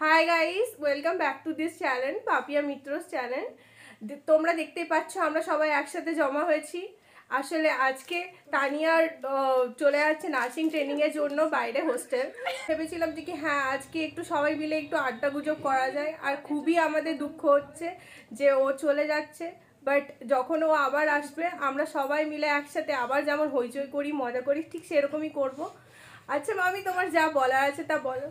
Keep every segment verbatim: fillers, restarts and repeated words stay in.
High guys, welcome back to this channel, Papiya Mitra's channel. তোমরা দেখতেই পাচ্ছ আমরা সবাই একসাথে জমা হয়েছি। আসলে আজকে তানিয়ার চলে যাচ্ছে নার্সিং ট্রেনিংয়ের জন্য বাইরে হোস্টেল। ভেবেছিলাম যে কি হ্যাঁ আজকে একটু সবাই মিলে একটু আড্ডা গুজব করা যায়। আর খুবই আমাদের দুঃখ হচ্ছে যে ও চলে যাচ্ছে, বাট যখন ও আবার আসবে আমরা সবাই মিলে একসাথে আবার যেমন হইচই করি, মজা করি, ঠিক সেরকমই করব। আচ্ছা মামি, তোমার যা বলার আছে তা বলো।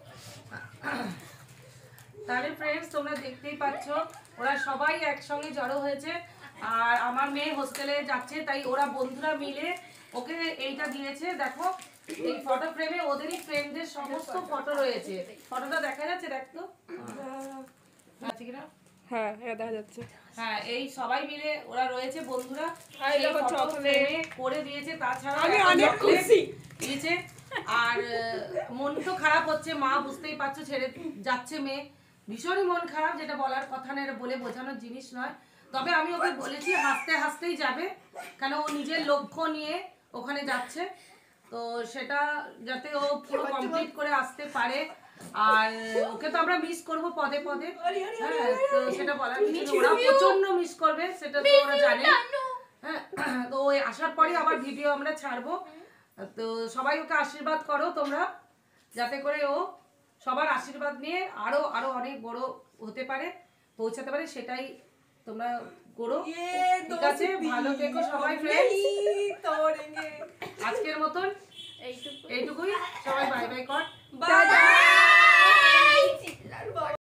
তাহলে ফ্রেন্ডস, তোমরা দেখতেই পাচ্ছ ওরা সবাই একসঙ্গে জড়ো হয়েছে। আর আমার মেয়ে হোস্টেলে যাচ্ছে, তাই ওরা বন্ধুরা মিলে ওকে এইটা দিয়েছে। দেখো, এই ফটো ফ্রেমে ওদেরই ফ্রেন্ডদের সমস্ত ফটো রয়েছে। ফটোটা দেখা যাচ্ছে, দেখতো আছে কিনা? হ্যাঁ হ্যাঁ দেখা যাচ্ছে। হ্যাঁ, এই সবাই মিলে ওরা রয়েছে বন্ধুরা, এই ফটো ফ্রেমে করে দিয়েছে। তাছাড়া আমি অনেক খুশি দিয়েছে। আর মন তো খারাপ হচ্ছে, মা বুঝতেই পারছো, ছেড়ে যাচ্ছে মেয়ে। ভীষণই মন খারাপ, যেটা বলার কথা না, এটা বলে বোঝানোর জিনিস নয়। তবে আমি ওকে বলেছি হাসতে হাসতেই যাবে, কেন ও নিজের লক্ষ্য নিয়ে ওখানে যাচ্ছে। তো সেটা যাতে ও পুরো কমপ্লিট করে আসতে পারে। আর ওকে তো আমরা মিস করব পদে পদে, হ্যাঁ, তো সেটা বলার কিছু, ওরা প্রচন্ড মিস করবে, সেটা তো ওরা জানে। হ্যাঁ, তো ওই আসার পরে আবার ভিডিও আমরা ছাড়বো। তো সবাই ওকে আশীর্বাদ করো তোমরা, যাতে করে ও সবার আশীর্বাদ নিয়ে আরো আরো অনেক বড় হতে পারে, পৌঁছাতে পারে, সেটাই তোমরা করো। ঠিক আছে, ভালো থেকো সবাই ফ্রেন্ডস। আজকের মতন এইটুকুই, সবাই বাই বাই কর। বাই।